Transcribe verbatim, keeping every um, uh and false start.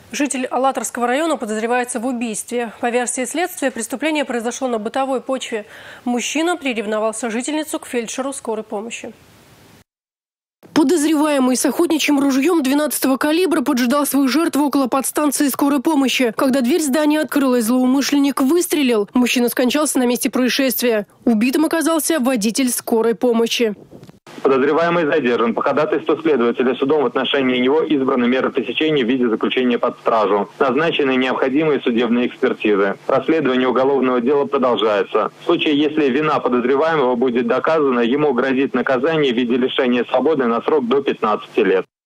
Житель Алатырского района подозревается в убийстве. По версии следствия, преступление произошло на бытовой почве. Мужчина приревновал сожительницу к фельдшеру скорой помощи. Подозреваемый с охотничьим ружьем двенадцатого калибра поджидал свою жертву около подстанции скорой помощи. Когда дверь здания открылась, злоумышленник выстрелил. Мужчина скончался на месте происшествия. Убитым оказался водитель скорой помощи. Подозреваемый задержан. По ходатайству следователя судом в отношении него избраны меры пресечения в виде заключения под стражу. Назначены необходимые судебные экспертизы. Расследование уголовного дела продолжается. В случае, если вина подозреваемого будет доказана, ему грозит наказание в виде лишения свободы на срок до пятнадцати лет.